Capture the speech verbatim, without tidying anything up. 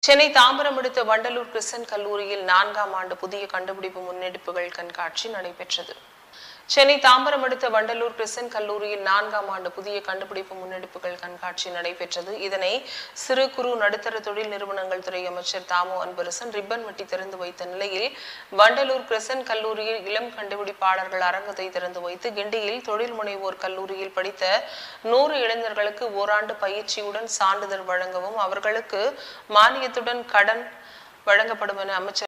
சென்னை தாம்பரம் அடுத்த வண்டலூர் கிறிஸ்டன் கல்லூரியில் நான்காம் ஆண்டு புதிய கண்டுபிடிப்பு முன்னெடுப்புகள் கண்காட்சி நடைபெற்றது. சென்னை தாம்பரம் அடுத்த வண்டலூர் கிறிஸ்டன் கல்லூரியில் நான்காம் ஆண்டு புதிய கண்டுபிடிப்பு முன்னெடுப்புகள் கண்காட்சி நடைபெற்றது. இதனை சிறு குறு நடுத்தர தொழில் நிறுவனங்கள் துறை அமைச்சர் தாமோ அன்பரசன் ரிப்பன் வெட்டி திறந்து வைத்த நிலையில் வண்டலூர் கிறிஸ்டன் கல்லூரியில் இளம் கண்டுபிடிப்பாளர்கள் அரங்கத்தை திறந்து வைத்து கிண்டியில் தொழில் முனைவோர் கல்லூரியில் படித்த நூறு இளைஞர்களுக்கு ஓராண்டு பயிற்சியுடன் சான்றிதழ் வழங்கவும் அவர்களுக்கு மானியத்துடன் கடன் வழங்கப்படும் என அமைச்சர்